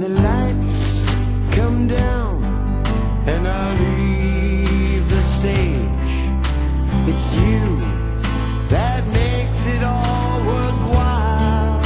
the lights come down and I leave the stage, it's you that makes it all worthwhile.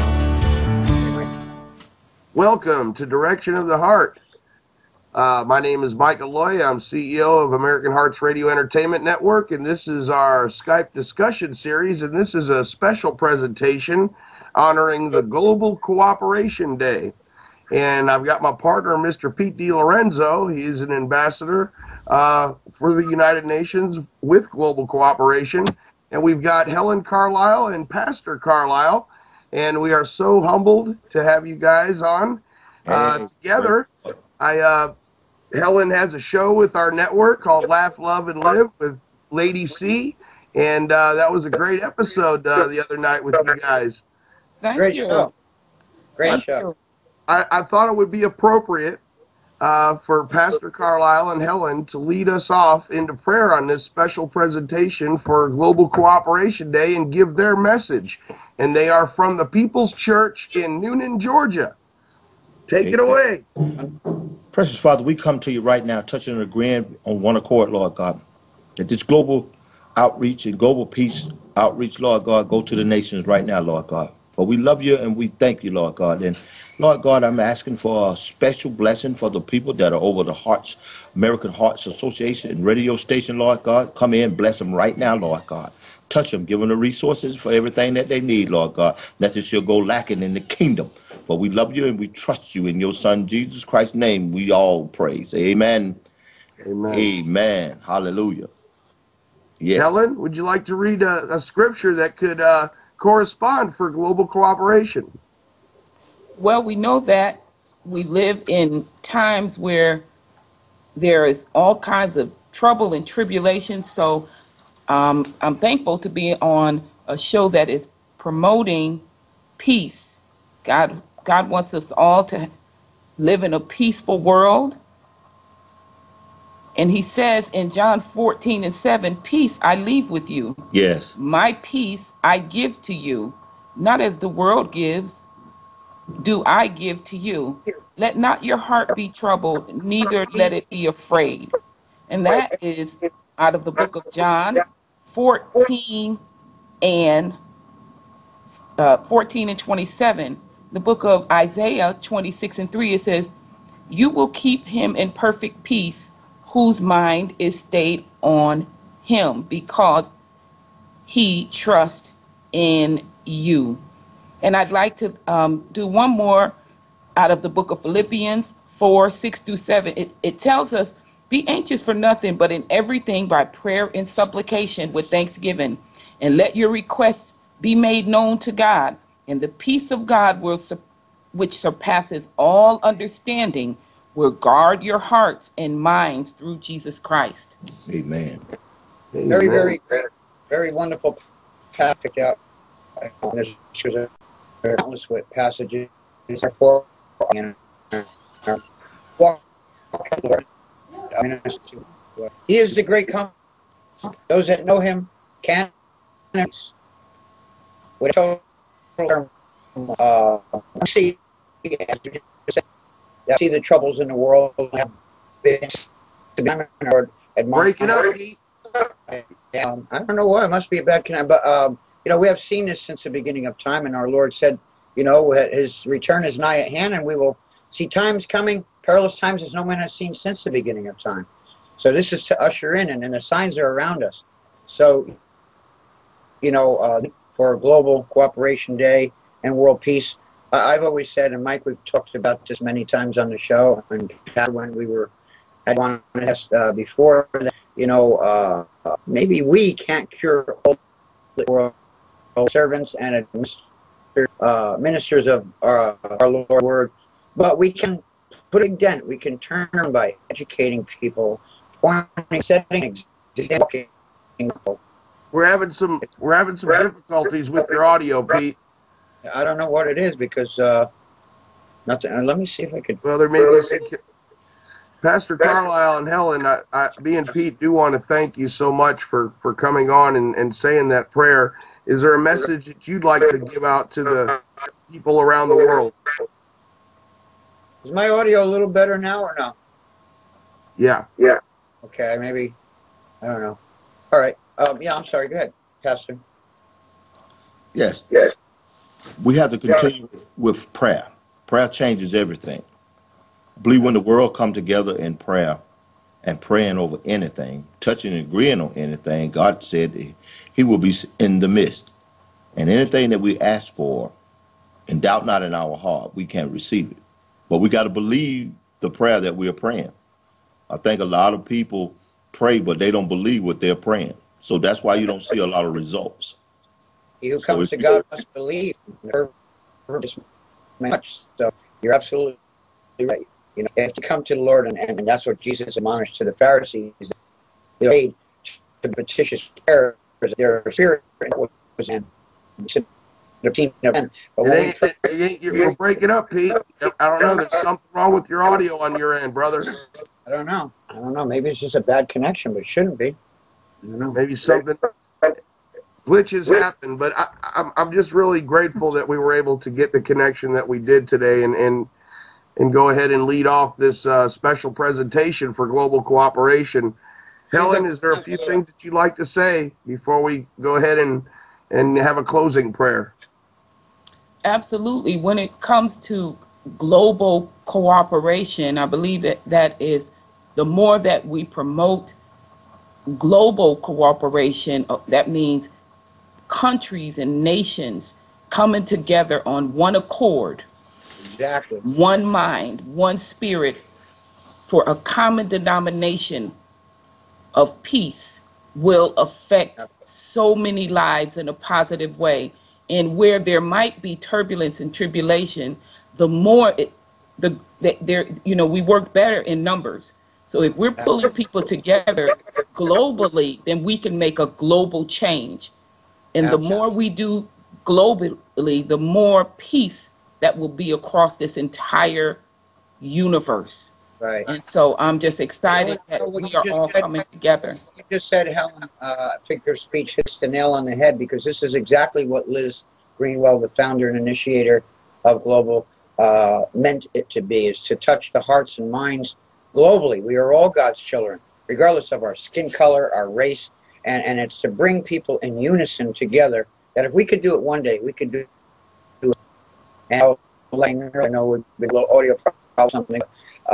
Welcome to Direction of the Heart. My name is Michael Loy. I'm CEO of American Hearts Radio Entertainment Network, and this is our Skype discussion series, and this is a special presentation honoring the Global Cooperation Day. And I've got my partner, Mr. Pete DiLorenzo. He is an ambassador for the United Nations with Global Cooperation. And we've got Helen Carlisle and Pastor Carlisle, and we are so humbled to have you guys on together. Helen has a show with our network called Laugh, Love, and Live with Lady C, and that was a great episode the other night with you guys. Great show. Great show. I thought it would be appropriate for Pastor Carlisle and Helen to lead us off into prayer on this special presentation for Global Cooperation Day and give their message. And they are from the People's Church in Newnan, Georgia. Take it away. Precious Father, we come to you right now, touching and agreeing on one accord, Lord God, that this global outreach and global peace outreach, Lord God, go to the nations right now, Lord God. For we love you and we thank you, Lord God. And Lord God, I'm asking for a special blessing for the people that are over the Hearts, American Hearts Association and radio station, Lord God. Come in, bless them right now, Lord God. Touch them, give them the resources for everything that they need, Lord God. Nothing shall go lacking in the kingdom. For we love you and we trust you. In your Son, Jesus Christ's name, we all praise. Amen. Amen. Amen. Hallelujah. Yes. Helen, would you like to read a scripture that could correspond for global cooperation? Well, we know that we live in times where there is all kinds of trouble and tribulation. So I'm thankful to be on a show that is promoting peace. God wants us all to live in a peaceful world. And he says in John 14:7, peace I leave with you. Yes. My peace I give to you. Not as the world gives, do I give to you. Let not your heart be troubled, neither let it be afraid. And that is out of the book of John 14 and 27. The book of Isaiah 26:3, it says, you will keep him in perfect peace whose mind is stayed on him because he trusts in you. And I'd like to do one more out of the book of Philippians 4:6-7. It tells us, be anxious for nothing, but in everything by prayer and supplication with thanksgiving, and let your requests be made known to God. And the peace of God, which surpasses all understanding, will guard your hearts and minds through Jesus Christ. Amen. Very, very great, very wonderful passage out. There's countless passages for He is the great comfort. Those that know him can see the troubles in the world. Breaking up, Pete. I don't know why. It must be a bad connection. But, we have seen this since the beginning of time. And our Lord said, his return is nigh at hand. And we will see times coming, perilous times as no man has seen since the beginning of time. So this is to usher in. And the signs are around us. So, for Global Cooperation Day and World Peace, I've always said, and Mike, we've talked about this many times on the show, and when we were at one before, maybe we can't cure all the world servants and ministers of our Lord's word, but we can put a dent. We can turn them by educating people, pointing, setting examples. We're having some difficulties with your audio, Pete. I don't know what it is because nothing. Let me see if I could. Well, there may be some. Pastor Carlisle and Helen, me and Pete do want to thank you so much for coming on and saying that prayer. Is there a message that you'd like to give out to the people around the world? Is my audio a little better now or no? Yeah. Okay, maybe. I don't know. All right. Yeah, I'm sorry. Go ahead, Pastor. Yes. We have to continue with prayer. Prayer changes everything. I believe when the world come together in prayer and praying over anything, touching and agreeing on anything, God said he will be in the midst. And anything that we ask for, and doubt not in our heart, we can't receive it. But we got to believe the prayer that we are praying. I think a lot of people pray, but they don't believe what they're praying. So that's why you don't see a lot of results. He who comes to God must believe. Much. So you're absolutely right. You know, you have to come to the Lord, and that's what Jesus admonished to the Pharisees. They prayed to petitious prayers. Their spirit was in. You're breaking up, Pete. I don't know. There's something wrong with your audio on your end, brother. I don't know. Maybe it's just a bad connection, but it shouldn't be. I don't know. Maybe something glitches happen, but I'm just really grateful that we were able to get the connection that we did today and go ahead and lead off this special presentation for global cooperation. Helen, is there a few things that you'd like to say before we go ahead and have a closing prayer? Absolutely. When it comes to global cooperation, I believe that is the more that we promote global cooperation, that means countries and nations coming together on one accord, exactly, one mind, one spirit, for a common denomination of peace will affect so many lives in a positive way. And where there might be turbulence and tribulation, the more we work better in numbers. So if we're pulling people together globally, then we can make a global change. And the more we do globally, the more peace that will be across this entire universe. Right. And so I'm just excited that we are all coming together. You just said, Helen, figure of speech hits the nail on the head, because this is exactly what Liz Greenwell, the founder and initiator of Global, meant it to be, is to touch the hearts and minds globally. We are all God's children, regardless of our skin color, our race, and it's to bring people in unison together, that if we could do it one day, we could do it. And I know with a little audio problem, something.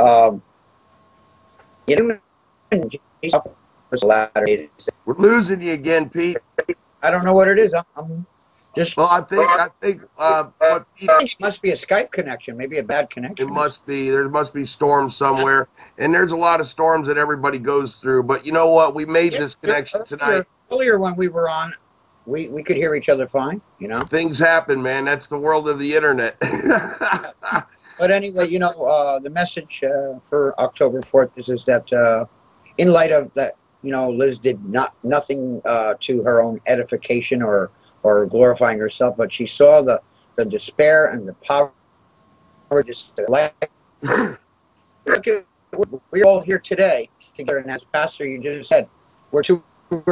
We're losing you again, Pete. I don't know what it is. I'm just. Well, I think what Pete, it must be a Skype connection, maybe a bad connection. It must be. There must be storms somewhere, and there's a lot of storms that everybody goes through. But you know what? We made this connection tonight. Earlier when we were on, we could hear each other fine. You know, things happen, man. That's the world of the internet. But anyway, the message for October 4th is that in light of that, Liz did nothing to her own edification or glorifying herself, but she saw the despair and the power. We're all here today together, and as Pastor, you just said, we're two.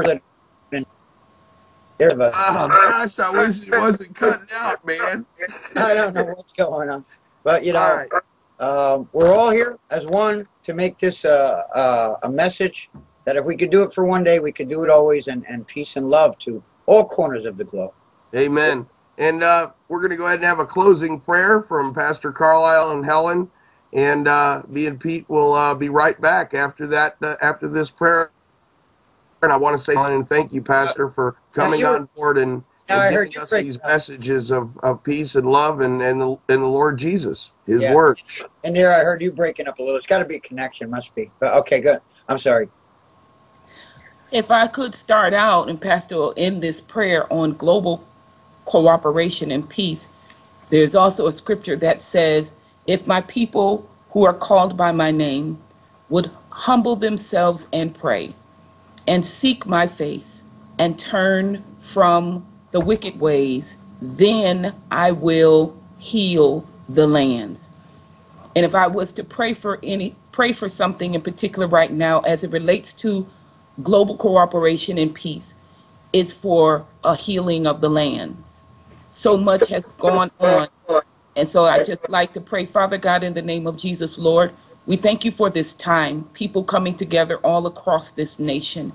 Oh gosh, I wish it wasn't cutting out, man. I don't know what's going on. But, we're all here as one to make this a message that if we could do it for one day, we could do it always, and peace and love to all corners of the globe. Amen. And we're going to go ahead and have a closing prayer from Pastor Carlisle and Helen. And me and Pete will be right back after that, after this prayer. And I want to say, Helen, and thank you, Pastor, for coming on board and giving us these messages of peace and love and the Lord Jesus, His word. And there I heard you breaking up a little. It's got to be a connection, must be. But okay, good. I'm sorry. If I could start out, and Pastor will end this prayer on global cooperation and peace. There's also a scripture that says, if my people who are called by my name would humble themselves and pray and seek my face and turn from the wicked ways, then I will heal the lands. And if I was to pray for something in particular right now as it relates to global cooperation and peace, it's for a healing of the lands. So much has gone on And so I just like to pray, Father God, in the name of Jesus, Lord, we thank you for this time, people coming together all across this nation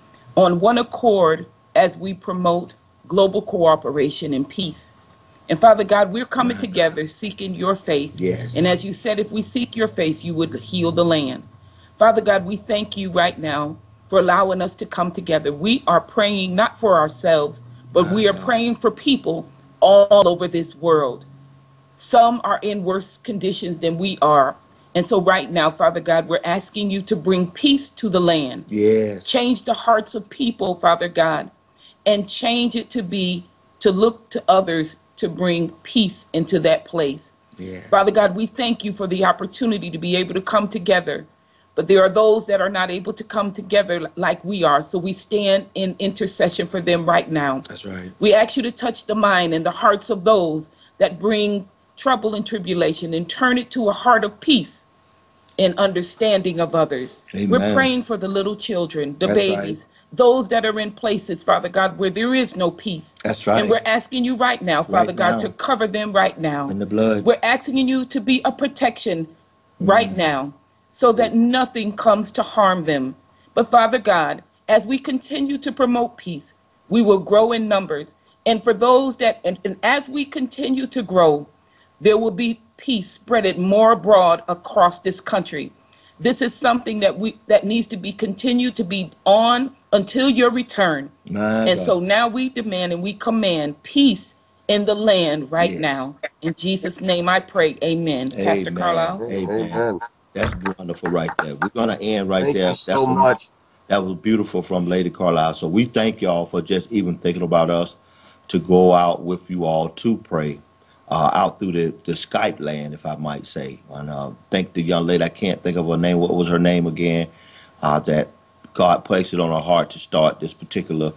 on one accord as we promote global cooperation and peace. And Father God, we're coming together seeking your face. Yes. And as you said, if we seek your face, you would heal the land. Father God, we thank you right now for allowing us to come together. We are praying not for ourselves, but we are praying for people all over this world. Some are in worse conditions than we are. And so right now, Father God, we're asking you to bring peace to the land. Yes. Change the hearts of people, Father God, and change it to look to others to bring peace into that place. Yes. Father God, we thank you for the opportunity to be able to come together. But there are those that are not able to come together like we are. So we stand in intercession for them right now. That's right. We ask you to touch the mind and the hearts of those that bring trouble and tribulation and turn it to a heart of peace and understanding of others. Amen. We're praying for the little children, the That's babies, those that are in places, Father God, where there is no peace. That's right. And we're asking you right now, Father Right God, now. to cover them right now. In the blood. We're asking you to be a protection right now so that nothing comes to harm them. But Father God, as we continue to promote peace, we will grow in numbers. And for those that, and as we continue to grow, there will be peace spread more abroad across this country. This is something that needs to be continued to be on until your return. And so now we demand and we command peace in the land right now. In Jesus' name I pray. Amen. Pastor Carlisle. Amen. That's wonderful right there. We're going to end right Thank there. you so much. That was beautiful from Lady Carlisle. So we thank y'all for just even thinking about us to go out with you all to pray out through the Skype land, if I might say. And thank the young lady, I can't think of her name. What was her name again? That God placed it on her heart to start this particular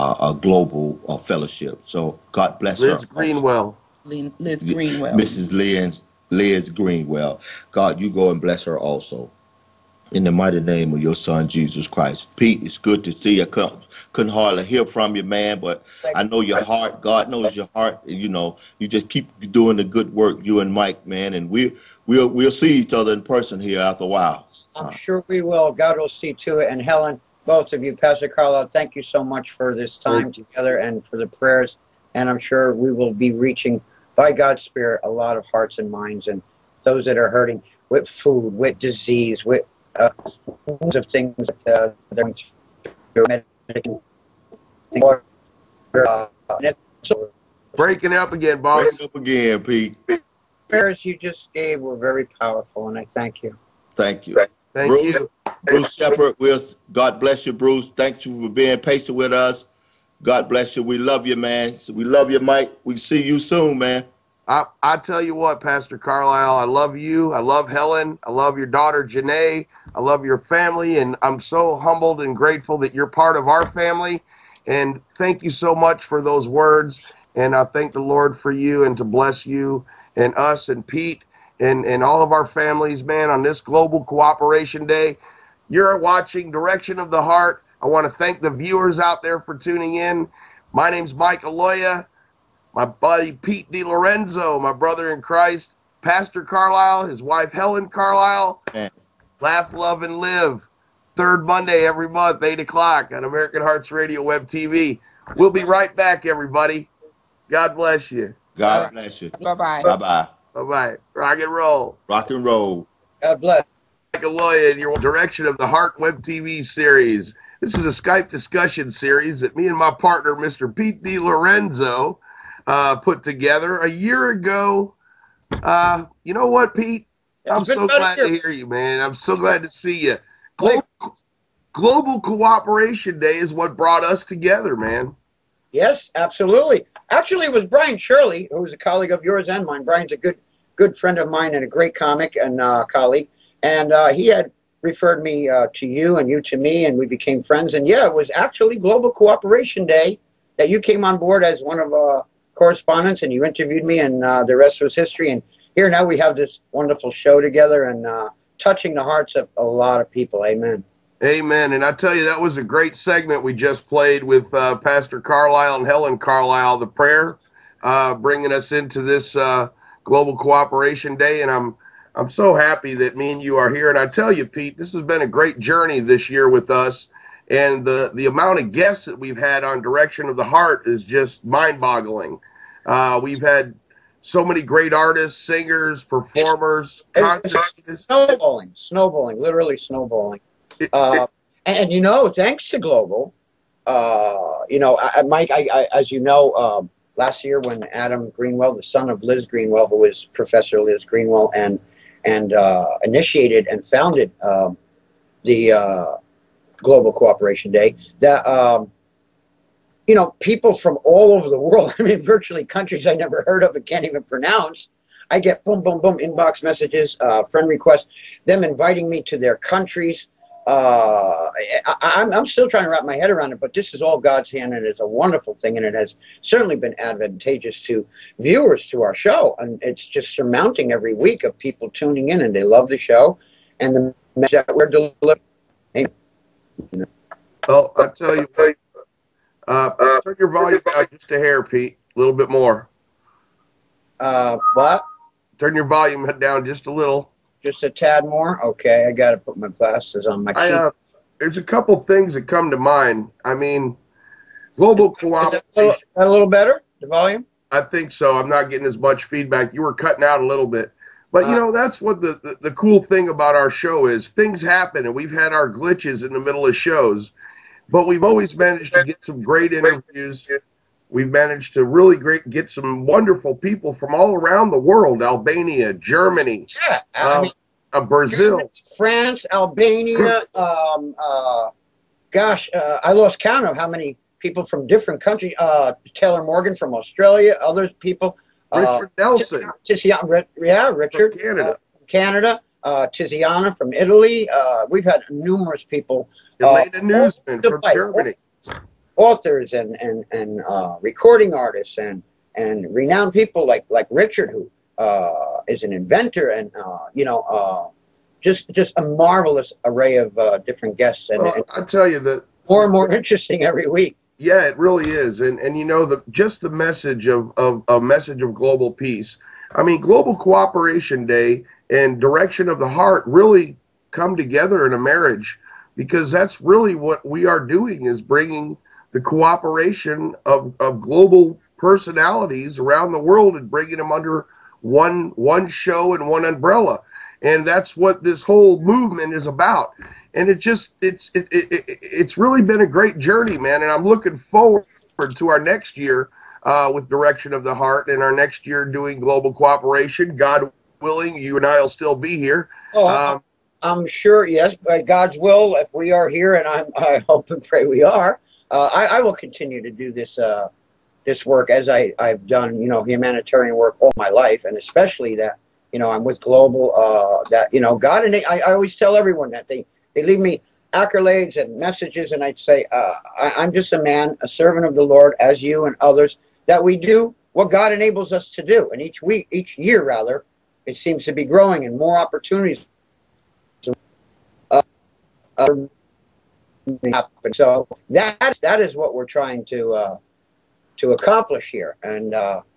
global fellowship. So God bless her. Liz Greenwell. Liz Greenwell. Mrs. Liz Greenwell. God, you go and bless her also. In the mighty name of your son, Jesus Christ. Pete, it's good to see you. Couldn't hardly hear from you, man, but I know your heart. God knows your heart. You know, you just keep doing the good work, you and Mike, man, and we'll see each other in person here after a while. I'm sure we will. God will see to it. And Helen, both of you, Pastor Carlisle, thank you so much for this time together and for the prayers. And I'm sure we will be reaching, by God's Spirit, a lot of hearts and minds and those that are hurting with food, with disease, with of things that they're going through. Breaking up again, boss. Break up again, Pete. The prayers you just gave were very powerful, and I thank you. Thank you. Thank Bruce, you. Bruce Shepard, God bless you, Bruce. Thank you for being patient with us. God bless you. We love you, man. We love you, Mike. We see you soon, man. I tell you what, Pastor Carlisle, I love you. I love Helen. I love your daughter, Janae. I love your family, and I'm so humbled and grateful that you're part of our family. And thank you so much for those words. And I thank the Lord for you and to bless you and us and Pete and all of our families, man, on this Global Cooperation Day. You're watching Direction of the Heart. I want to thank the viewers out there for tuning in. My name's Mike Aloya. My buddy Pete DiLorenzo, my brother in Christ, Pastor Carlisle, his wife Helen Carlisle. Laugh, love, and live. Third Monday every month, 8 o'clock on American Hearts Radio Web TV. We'll be right back, everybody. God bless you. God bless you. Bye-bye. Bye-bye. Bye-bye. Rock and roll. Rock and roll. God bless. Mike Aloya in your Direction of the Heart Web TV series. This is a Skype discussion series that me and my partner, Mr. Pete DiLorenzo, put together a year ago. You know what, Pete? I'm so glad to hear you, man. I'm so glad to see you. Global Cooperation Day is what brought us together, man. Yes, absolutely. Actually, it was Brian Shirley, who was a colleague of yours and mine. Brian's a good friend of mine and a great comic and colleague. And he had referred me to you and you to me, and we became friends. And yeah, it was actually Global Cooperation Day that you came on board as one of correspondents, and you interviewed me, and the rest was history. And here now we have this wonderful show together and touching the hearts of a lot of people. Amen. Amen. And I tell you, that was a great segment we just played with Pastor Carlisle and Helen Carlisle, the prayer, bringing us into this Global Cooperation Day, and I'm so happy that me and you are here. And I tell you, Pete, this has been a great journey this year with us, and the amount of guests that we've had on Direction of the Heart is just mind-boggling. We've had so many great artists, singers, performers, concerts. Snowballing, literally snowballing. And you know, thanks to Global, you know, Mike, as you know, last year when Adam Greenwell, the son of Liz Greenwell, who is Professor Liz Greenwell, and initiated and founded the Global Cooperation Day, that you know, people from all over the world, I mean, virtually countries I never heard of and can't even pronounce, I get boom, boom, boom, inbox messages, friend requests, them inviting me to their countries. I'm still trying to wrap my head around it, but this is all God's hand, and it's a wonderful thing, and it has certainly been advantageous to viewers to our show, and it's just surmounting every week of people tuning in, and they love the show, and the message that we're delivering. Well, I tell you what, turn your volume down just a hair, Pete, a little bit more. What? Turn your volume down just a little. Just a tad more? Okay, I got to put my glasses on my feet. There's a couple things that come to mind. I mean, global cooperation. Is that a little better, the volume? I think so. I'm not getting as much feedback. You were cutting out a little bit. But, you know, that's what the cool thing about our show is. Things happen, and we've had our glitches in the middle of shows. But we've always managed to get some great interviews. We've managed to really get some wonderful people from all around the world, Albania, Germany, Yeah, I mean, Brazil. France, Albania, gosh, I lost count of how many people from different countries. Taylor Morgan from Australia, other people. Richard Nelson. Richard. From Canada. From Canada. Tiziana from Italy. We've had numerous people. Elena Newsman from Germany. Authors and recording artists and renowned people like Richard, who is an inventor, and you know, just a marvelous array of different guests, and I tell you that more and more interesting every week. Yeah, it really is, and you know, the message of a message of global peace. I mean, Global Cooperation Day and Direction of the Heart really come together in a marriage, because that's really what we are doing, is bringing the cooperation of global personalities around the world and bringing them under one show and one umbrella. And that's what this whole movement is about. And it's really been a great journey, man. And I'm looking forward to our next year with Direction of the Heart, and our next year doing Global Cooperation. God willing, you and I will still be here. I'm sure, yes, by God's will, if we are here, and I hope and pray we are, I will continue to do this this work as I've done, you know, humanitarian work all my life, and especially that, you know, I'm with Global, that, you know, God, and I always tell everyone that they leave me accolades and messages, and I'd say, I'm just a man, a servant of the Lord, as you and others, that we do what God enables us to do, and each year rather, it seems to be growing and more opportunities happen. So that is what we're trying to accomplish here, and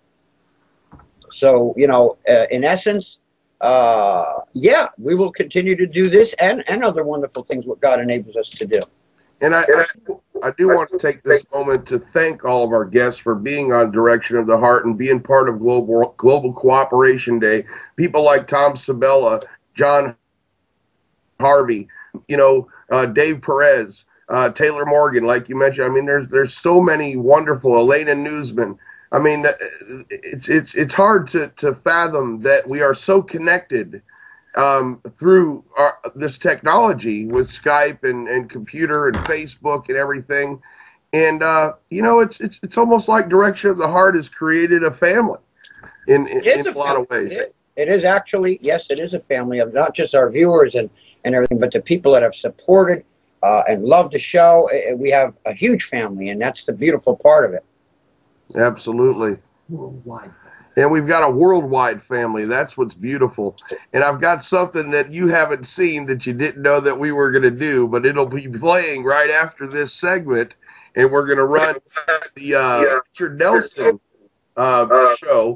so, you know, in essence, yeah, we will continue to do this and other wonderful things what God enables us to do. And I do want to take this moment to thank all of our guests for being on Direction of the Heart and being part of Global Cooperation Day. People like Tom Sabella, John Harvey, you know, Dave Perez, Taylor Morgan, like you mentioned. I mean, there's so many wonderful, Elena Newsman. I mean, it's hard to fathom that we are so connected through this technology with Skype and computer and Facebook and everything. And you know, it's almost like Direction of the Heart has created a family in a lot of ways. It is actually, yes, it is a family of not just our viewers and everything, but the people that have supported and loved the show. We have a huge family, and that's the beautiful part of it. Absolutely. Worldwide. And we've got a worldwide family. That's what's beautiful. And I've got something that you haven't seen that you didn't know that we were going to do, but it'll be playing right after this segment. And we're going to run the Richard Nelson show.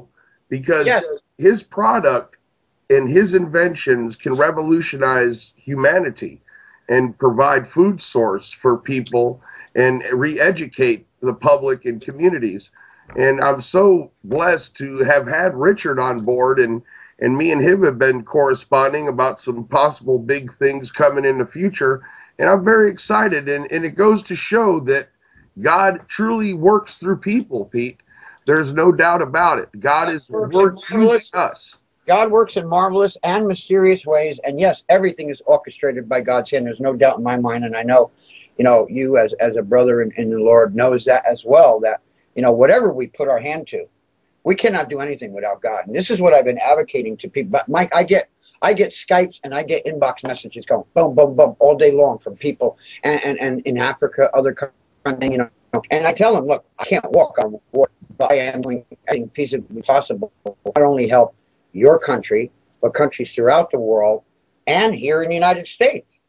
because Yes. his product and his inventions can revolutionize humanity and provide food source for people and re-educate the public and communities. And I'm so blessed to have had Richard on board, and me and him have been corresponding about some possible big things coming in the future. And I'm very excited. And it goes to show that God truly works through people, Pete. There's no doubt about it. God is using us. God works in marvelous and mysterious ways. And yes, everything is orchestrated by God's hand. There's no doubt in my mind. And I know, you as a brother in the Lord knows that as well, that, whatever we put our hand to, we cannot do anything without God. And this is what I've been advocating to people. But Mike, I get Skypes and I get inbox messages going boom, boom, boom all day long from people and in Africa, other countries, and I tell them, look, I can't walk on water, but I am doing everything feasibly possible to not only help your country, but countries throughout the world and here in the United States,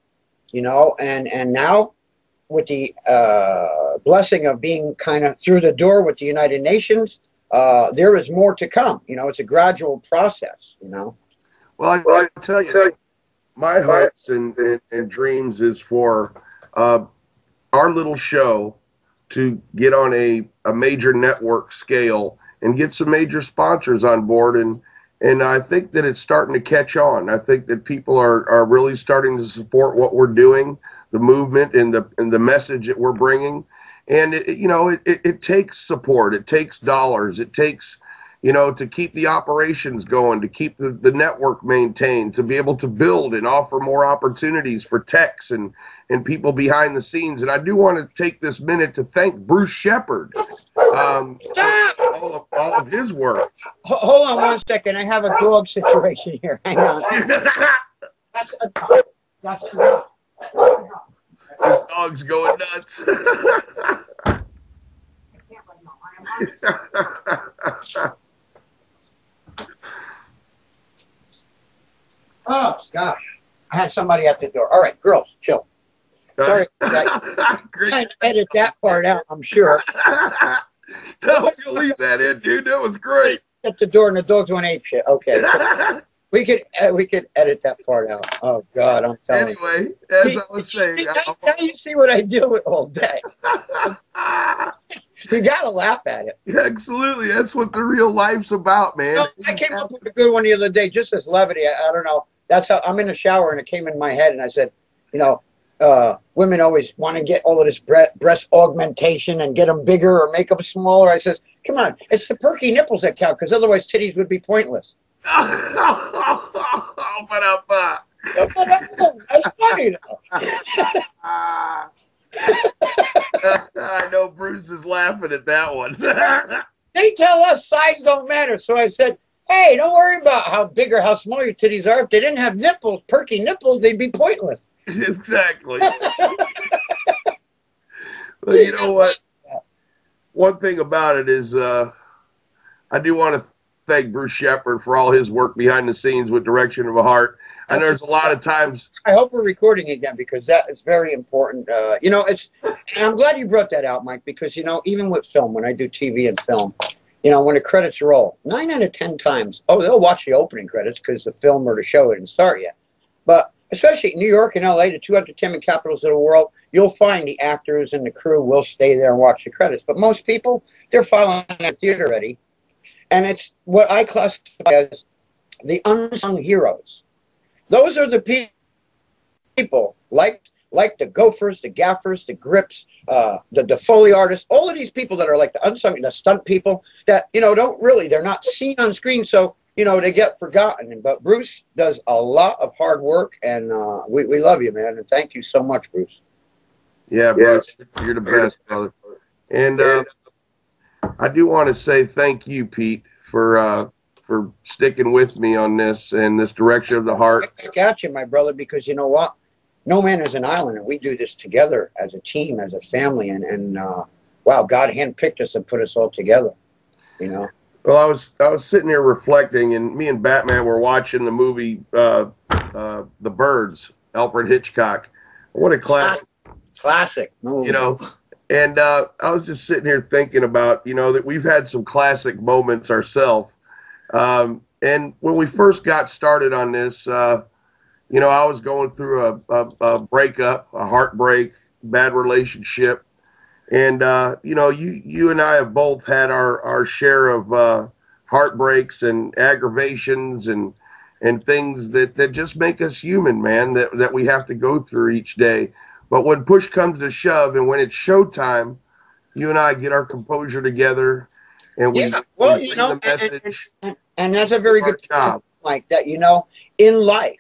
and now with the blessing of being kind of through the door with the United Nations, there is more to come. It's a gradual process, Well, I tell you, my hopes and dreams is for our little show to get on a major network scale and get some major sponsors on board. And I think that it's starting to catch on. I think that people are really starting to support what we're doing, the movement and the message that we're bringing. And it takes support. It takes dollars. It takes, to keep the operations going, to keep the network maintained, to be able to build and offer more opportunities for techs and people behind the scenes. And I do want to take this minute to thank Bruce Shepard for all of his work. Hold on one second. I have a dog situation here. Hang on. That's enough. His dog's going nuts. Oh, gosh. I had somebody at the door. All right, girls, chill. Sorry. I edit that part out, I'm sure. No, you leave that in, dude. That was great. At the door and the dogs went ape shit. Okay. We could edit that part out. Oh, God, I'm telling you. Anyway, as I was saying. Now you see what I deal with all day. You got to laugh at it. Yeah, absolutely. That's what the real life's about, man. No, I came up with a good one the other day, just as levity. I don't know. That's how I'm in the shower and it came in my head and I said, women always want to get all of this breast augmentation and get them bigger or make them smaller. I says, come on, it's the perky nipples that count because otherwise titties would be pointless. That's funny. I know Bruce is laughing at that one. They tell us size don't matter. So I said, hey, don't worry about how big or how small your titties are. If they didn't have nipples, perky nipples, they'd be pointless. Exactly. Well, you know what? One thing about it is I do want to thank Bruce Shepard for all his work behind the scenes with Direction of a Heart. And there's a lot of times. I hope we're recording again because that is very important. And I'm glad you brought that out, Mike, because, even with film, when I do TV and film, when the credits roll, 9 out of 10 times, they'll watch the opening credits because the film or the show didn't start yet. But especially New York and LA, the two entertainment capitals of the world, you'll find the actors and the crew will stay there and watch the credits. But most people, they're following that theater already. And it's what I classify as the unsung heroes. Those are the people like the gophers, the gaffers, the grips, the Foley artists, all of these people that are like the unsung, the stunt people that, they're not seen on screen. So, they get forgotten. But Bruce does a lot of hard work and we love you, man. And thank you so much, Bruce. Yeah, Bruce, you're the best, brother. And I do want to say thank you, Pete, for sticking with me on this and this Direction of the Heart. I got you, my brother, because you know what? No man is an island, and we do this together as a team, as a family, and wow, God handpicked us and put us all together, Well, I was sitting here reflecting, and me and Batman were watching the movie The Birds, Alfred Hitchcock. What a classic movie. And I was just sitting here thinking about, that we've had some classic moments ourselves. And when we first got started on this, you know, I was going through a breakup, a heartbreak, bad relationship. And, you know, you and I have both had our share of heartbreaks and aggravations and things that just make us human, man, that we have to go through each day. But when push comes to shove and when it's showtime, you and I get our composure together and we, well, we you bring know, the message. and that's a very Our good job. point, like that. You know, in life,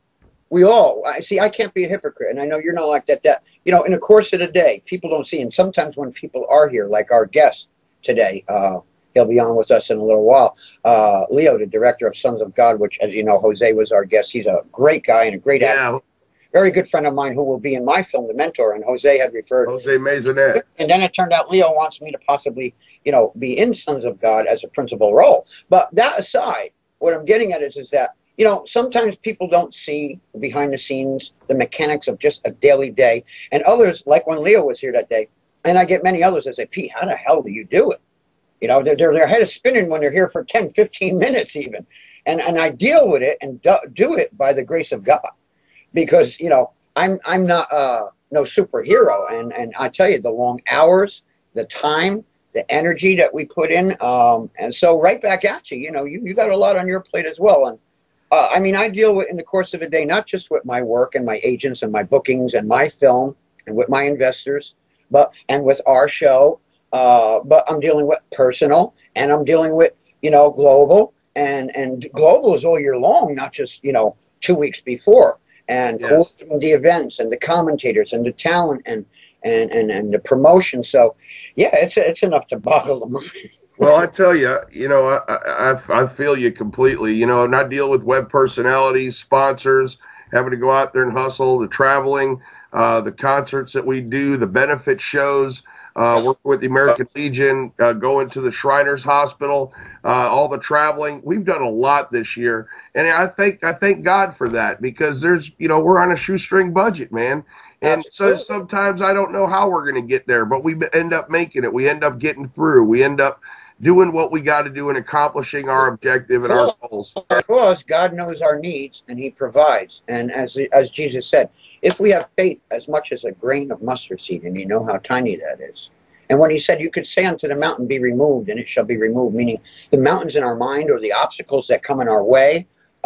we all see. I can't be a hypocrite, and I know you're not like that. That, you know, in the course of the day, people don't see, and sometimes when people are here, like our guest today, he'll be on with us in a little while. Leo, the director of Sons of God, which, as you know, Jose was our guest. He's a great guy and a great actor. Yeah, Very good friend of mine who will be in my film, The Mentor, and Jose had referred. Jose Maisonette. And then it turned out Leo wants me to possibly, you know, be in Sons of God as a principal role. But that aside, what I'm getting at is that, you know, sometimes people don't see behind the scenes, the mechanics of just a daily day. And others, like when Leo was here that day, and I get many others that say, Pete, how the hell do you do it? You know, their head is spinning when they're here for 10, 15 minutes even. And I deal with it and do it by the grace of God. Because, you know, I'm not no superhero, and I tell you, the long hours, the time, the energy that we put in, and so right back at you. You know, you got a lot on your plate as well, and I mean, I deal with in the course of a day not just with my work and my agents and my bookings and my film and with my investors, and with our show, but I'm dealing with personal and I'm dealing with, you know, global, and global is all year long, not just, you know, 2 weeks before. And Yes. coordinating the events and the commentators and the talent and the promotion. So, yeah, it's enough to boggle the mind. Well, I tell you, you know, I feel you completely. You know, and I deal with web personalities, sponsors, having to go out there and hustle, the traveling, the concerts that we do, the benefit shows, working with the American Legion, going to the Shriners Hospital, all the traveling. We've done a lot this year, and I thank God for that, because there's, you know, we're on a shoestring budget, man. And so sometimes I don't know how we're going to get there, but we end up making it. We end up getting through. We end up doing what we got to do and accomplishing our objective and our goals. For us, God knows our needs and He provides. And as Jesus said, if we have faith as much as a grain of mustard seed, and you know how tiny that is. And when He said, you could say unto the mountain, be removed, and it shall be removed, meaning the mountains in our mind or the obstacles that come in our way,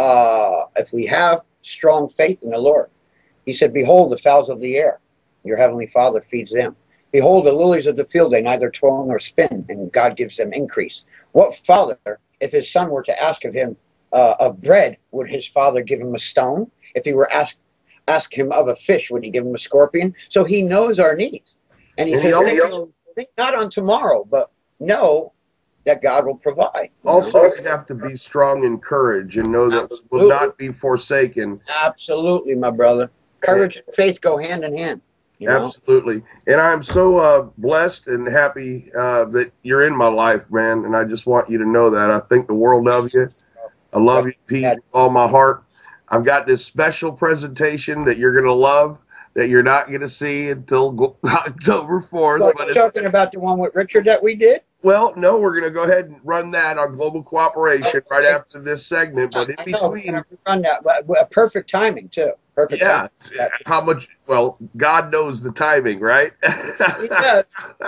if we have strong faith in the Lord. He said, behold the fowls of the air, your heavenly Father feeds them. Behold the lilies of the field, they neither toil nor spin, and God gives them increase. What father, if his son were to ask of him of bread, would his father give him a stone? If he were ask him of a fish, would he give him a scorpion? So He knows our needs. And He says, think not on tomorrow, but know that God will provide. Also, we have to be strong in courage and know that we will not be forsaken. Absolutely, my brother. Courage and faith go hand in hand. You know? Absolutely. And I'm so blessed and happy that you're in my life, man. And I just want you to know that. I think the world of you. I love you, Pete, with all my heart. I've got this special presentation that you're going to love, that you're not going to see until October 4th. Well, but you're talking about the one with Richard that we did? Well, no, we're going to go ahead and run that on Global Cooperation right after this segment. But in between, run that. Perfect timing, too. Perfect. Yeah, timing. how much? Well, God knows the timing, right? He does.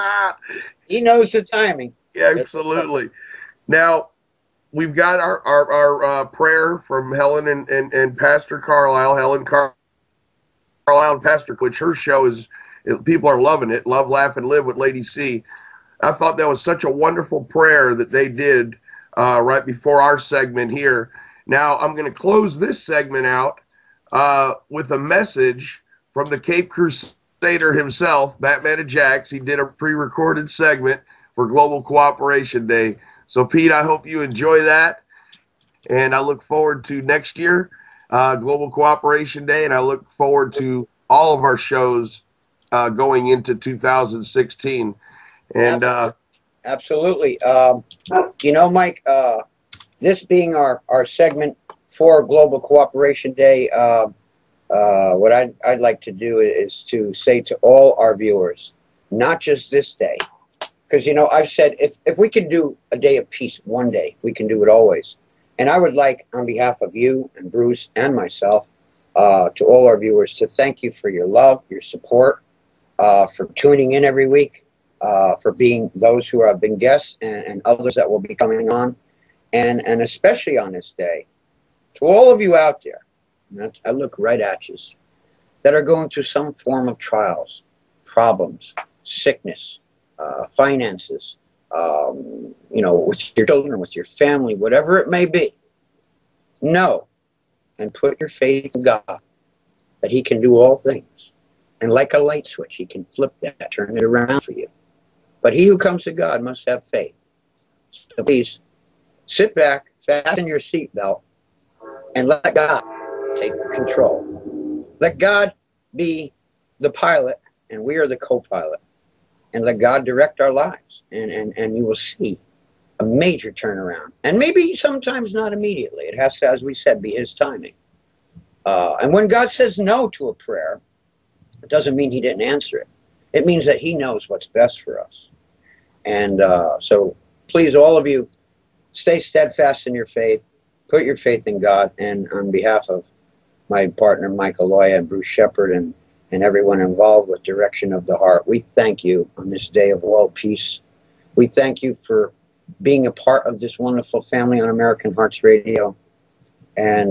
He knows the timing. Yeah, absolutely. Now, we've got our prayer from Helen and Pastor Carlisle, Helen Carlisle and Pastor, which her show is, people are loving it. Love, Laugh, and Live with Lady C. I thought that was such a wonderful prayer that they did right before our segment here. Now, I'm going to close this segment out with a message from the Cape Crusader himself, Batman and Jax. He did a pre-recorded segment for Global Cooperation Day. So, Pete, I hope you enjoy that. And I look forward to next year, Global Cooperation Day, and I look forward to all of our shows going into 2016. And absolutely. You know, Mike, this being our segment for Global Cooperation Day, what I'd like to do is to say to all our viewers, not just this day, because, you know, I've said if we can do a day of peace one day, we can do it always. And I would like, on behalf of you and Bruce and myself, to all our viewers, to thank you for your love, your support, for tuning in every week, for being those who have been guests and others that will be coming on, and especially on this day, to all of you out there, and I look right at you, that are going through some form of trials, problems, sickness, finances, you know, with your children, with your family, whatever it may be. Know and put your faith in God that He can do all things. And like a light switch, He can flip that, turn it around for you. But he who comes to God must have faith. So please, sit back, fasten your seatbelt, and let God take control. Let God be the pilot, and we are the co-pilot. And let God direct our lives. And you will see a major turnaround. And maybe sometimes not immediately. It has to, as we said, be His timing. And when God says no to a prayer, it doesn't mean He didn't answer it. It means that He knows what's best for us. And so please, all of you, stay steadfast in your faith. Put your faith in God. And on behalf of my partner, Michael Loya, and Bruce Shepard, and everyone involved with Direction of the Heart, we thank you on this day of world peace. We thank you for being a part of this wonderful family on American Hearts Radio. And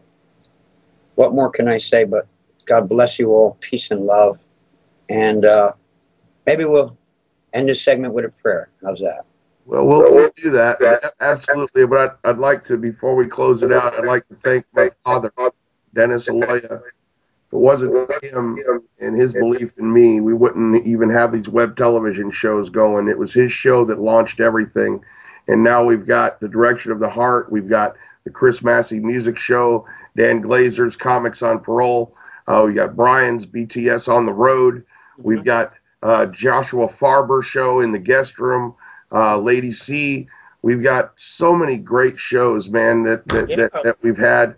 what more can I say but God bless you all, peace and love. And maybe we'll end this segment with a prayer. How's that? Well, we'll do that. Absolutely. But I'd like to, before we close it out, I'd like to thank my father, Dennis Aloya. If it wasn't for him and his belief in me, we wouldn't even have these web television shows going. It was his show that launched everything. And now we've got the Direction of the Heart. We've got the Chris Massey Music Show, Dan Glazer's Comics on Parole. We got Brian's BTS on the Road. We've got Joshua Farber Show in the guest room. Lady C. We've got so many great shows, man, that we've had.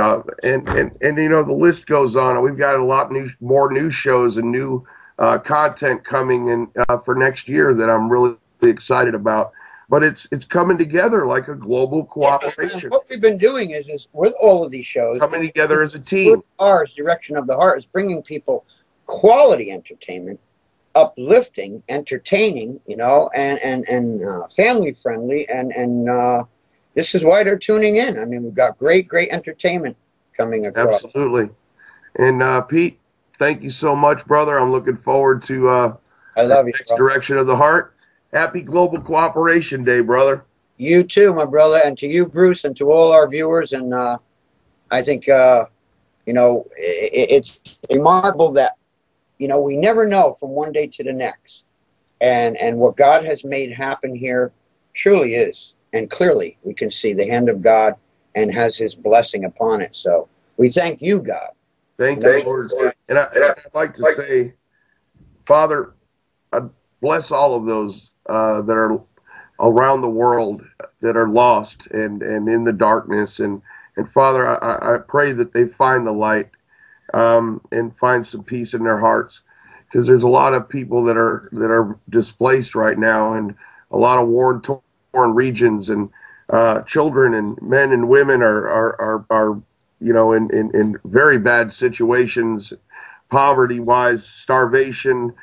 And you know, the list goes on. We've got a lot more new shows and new content coming in for next year that I'm really excited about. But it's coming together like a global cooperation. What we've been doing is with all of these shows, coming together as a team. Ours, Direction of the Heart, is bringing people quality entertainment, uplifting, entertaining, you know, and family friendly, and this is why they're tuning in. I mean, we've got great entertainment coming across. Absolutely. And Pete, thank you so much, brother. I'm looking forward to I love you, next Direction of the Heart. Happy Global Cooperation Day, brother. You too, my brother, and to you, Bruce, and to all our viewers. And I think you know, it's remarkable that, you know, we never know from one day to the next. And what God has made happen here truly is, and clearly we can see the hand of God and has His blessing upon it. So we thank you, God. Thank you, Lord. And I'd like to say, Father, bless all of those that are around the world that are lost and in the darkness. And Father, I pray that they find the light and find some peace in their hearts, because there's a lot of people that are displaced right now, and a lot of war-torn regions, and children and men and women are you know, in very bad situations, poverty-wise, starvation,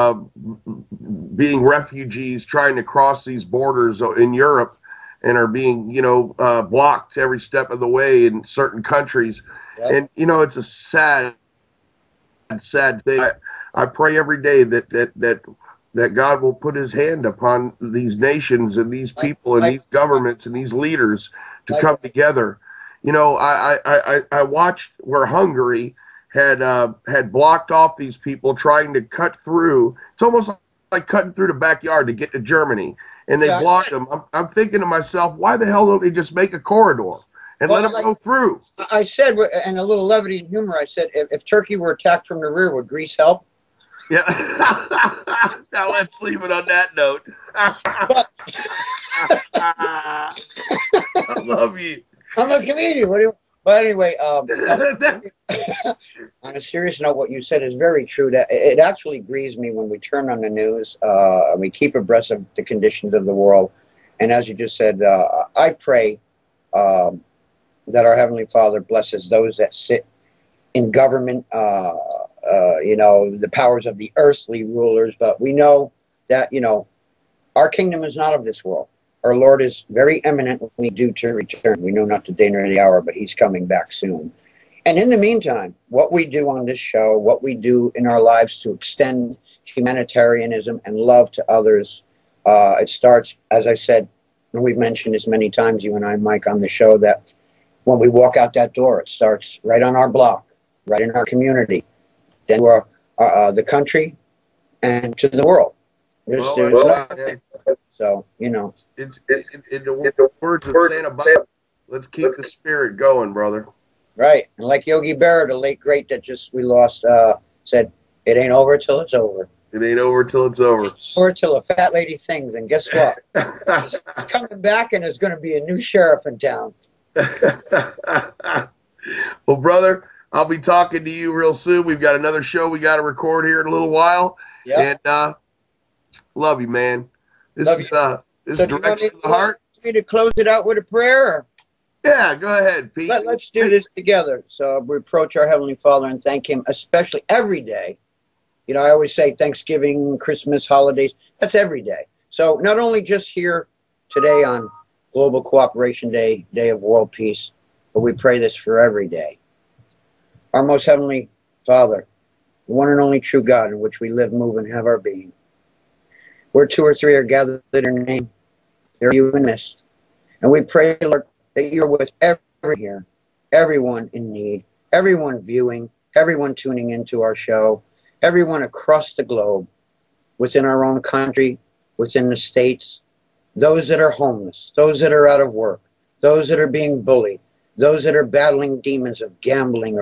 being refugees trying to cross these borders in Europe, and are being, you know, blocked every step of the way in certain countries. Yep. And, you know, it's a sad thing. I pray every day that God will put His hand upon these nations and these people and these governments and these leaders to come together. You know, I watched where Hungary had blocked off these people trying to cut through. It's almost like cutting through the backyard to get to Germany, and they blocked them. I'm thinking to myself, why the hell don't they just make a corridor and let them go through? I said, and a little levity and humor, I said, if Turkey were attacked from the rear, would Greece help? Yeah. Now let's leave it on that note. I love you. I'm a comedian. But anyway, on a serious note, what you said is very true. That it actually grieves me when we turn on the news, and we keep abreast of the conditions of the world. And as you just said, I pray that our Heavenly Father blesses those that sit in government, the powers of the earthly rulers. But we know that, our kingdom is not of this world. Our Lord is very eminently due to return. We know not the day nor the hour, but he's coming back soon. And in the meantime, what we do on this show, what we do in our lives to extend humanitarianism and love to others, it starts, as I said, and we've mentioned this many times, you and I, Mike, on the show, that when we walk out that door, it starts right on our block, right in our community, then we're the country, and to the world. So, It's in the words of Santa Bob, let's keep the spirit going, brother. Right. And like Yogi Berra, the late great that we lost, said, it ain't over till it's over. It ain't over till it's over. Or till a fat lady sings. And guess what? It's coming back, and there's going to be a new sheriff in town. Well, brother, I'll be talking to you real soon. We've got another show we got to record here in a little while. Yep. And love you, man. This is Direction of the Heart. Me to close it out with a prayer? Yeah, go ahead, Pete. Let's do this together. So we approach our Heavenly Father and thank him, especially every day. I always say Thanksgiving, Christmas, holidays. That's every day. So not only just here today on Global Cooperation Day, Day of World Peace, but we pray this for every day. Our most Heavenly Father, the one and only true God in which we live, move, and have our being. Where two or three are gathered in your name, there you in midst. And we pray, Lord, that you're with everyone here, everyone in need, everyone viewing, everyone tuning into our show, everyone across the globe, within our own country, within the states, those that are homeless, those that are out of work, those that are being bullied, those that are battling demons of gambling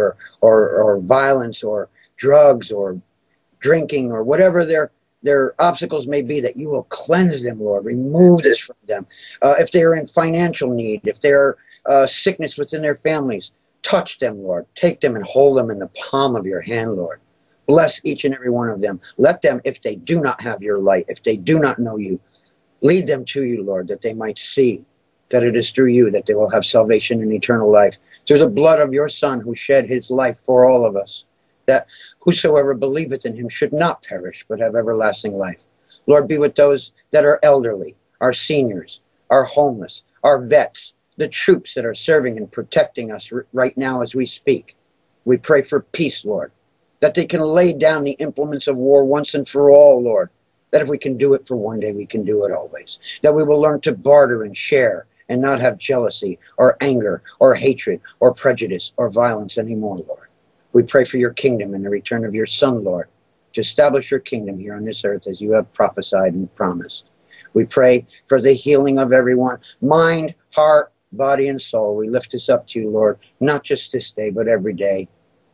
or violence or drugs or drinking or whatever their obstacles may be, that you will cleanse them, Lord. Remove this from them. If they are in financial need, if they're sickness within their families, touch them, Lord. Take them and hold them in the palm of your hand, Lord. Bless each and every one of them. Let them, if they do not have your light, if they do not know you, lead them to you, Lord, that they might see that it is through you that they will have salvation and eternal life. Through the blood of your Son who shed his life for all of us, that whosoever believeth in him should not perish, but have everlasting life. Lord, be with those that are elderly, our seniors, our homeless, our vets, the troops that are serving and protecting us right now as we speak. We pray for peace, Lord, that they can lay down the implements of war once and for all, Lord, that if we can do it for one day, we can do it always, that we will learn to barter and share and not have jealousy or anger or hatred or prejudice or violence anymore, Lord. We pray for your kingdom and the return of your Son, Lord, to establish your kingdom here on this earth as you have prophesied and promised. We pray for the healing of everyone, mind, heart, body, and soul. We lift this up to you, Lord, not just this day, but every day.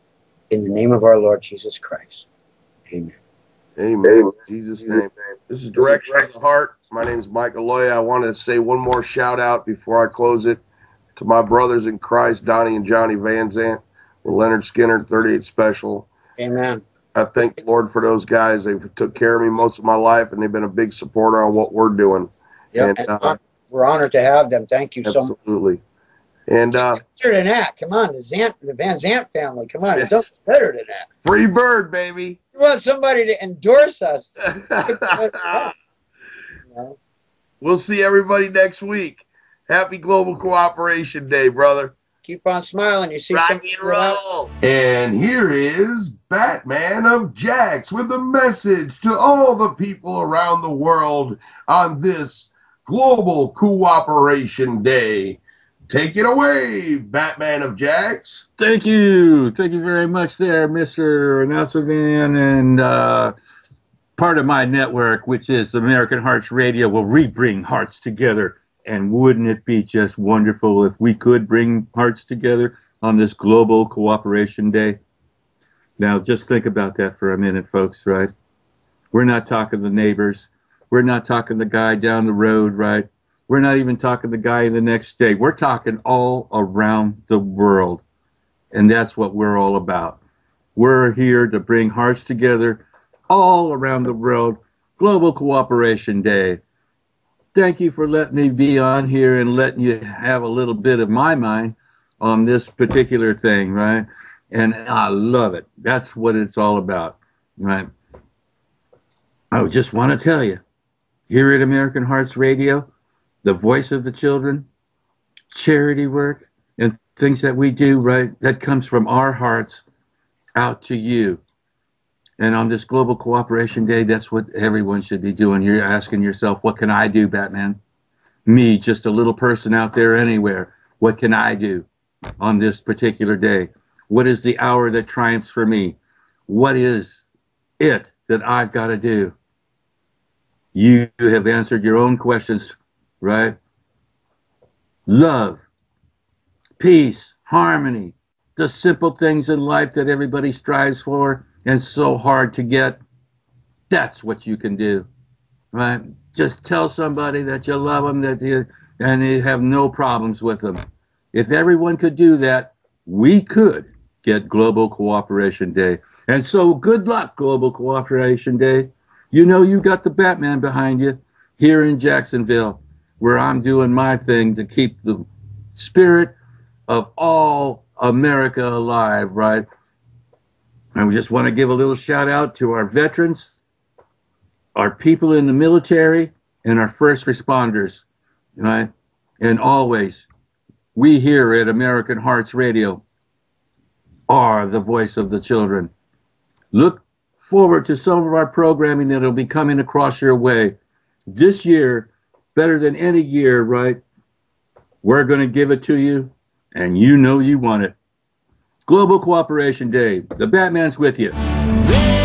In the name of our Lord Jesus Christ. Amen. Amen. In Jesus' name. This is Direction of the Heart. My name is Mike Aloya. I want to say one more shout out before I close it to my brothers in Christ, Donnie and Johnny Van Zant, with Leonard Skinner, 38 Special. Amen. I thank the Lord for those guys. They took care of me most of my life, and they've been a big supporter on what we're doing. Yep. And we're honored to have them. Thank you so much. Absolutely. And better than that. Come on, the Van Zant family. Come on, yes. It's better than that. Free bird, baby. You want somebody to endorse us. We'll see everybody next week. Happy Global Cooperation Day, brother. Keep on smiling. You see rock and roll. And here is Batman of Jax with a message to all the people around the world on this Global Cooperation Day. Take it away, Batman of Jax. Thank you. Thank you very much there, Mr. Announcer Man. And part of my network, which is American Hearts Radio, will re-bring hearts together. And wouldn't it be just wonderful if we could bring hearts together on this Global Cooperation Day? Now, just think about that for a minute, folks, right? We're not talking the neighbors. We're not talking the guy down the road, right? We're not even talking the guy in the next state. We're talking all around the world. And that's what we're all about. We're here to bring hearts together all around the world. Global Cooperation Day. thank you for letting me be on here and letting you have a little bit of my mind on this particular thing, right? And I love it. That's what it's all about, right? I just want to tell you, here at American Hearts Radio, the voice of the children, charity work, and things that we do, right, that comes from our hearts out to you. And on this Global Cooperation Day, that's what everyone should be doing. You're asking yourself, what can I do, Batman? Me, just a little person out there anywhere. What can I do on this particular day? What is the hour that triumphs for me? What is it that I've got to do? You have answered your own questions, right? Love, peace, harmony, the simple things in life that everybody strives for and so hard to get. That's what you can do, right? Just tell somebody that you love them, and you have no problems with them. If everyone could do that, we could get Global Cooperation Day. And so good luck, Global Cooperation Day. You know you got the Batman behind you here in Jacksonville, where I'm doing my thing to keep the spirit of all America alive, right? And we just want to give a little shout out to our veterans, our people in the military, and our first responders, right? And always, we here at American Hearts Radio are the voice of the children. Look forward to some of our programming that will be coming across your way. This year, better than any year, right? We're going to give it to you, and you know you want it. Global Cooperation Day. The Batman's with you.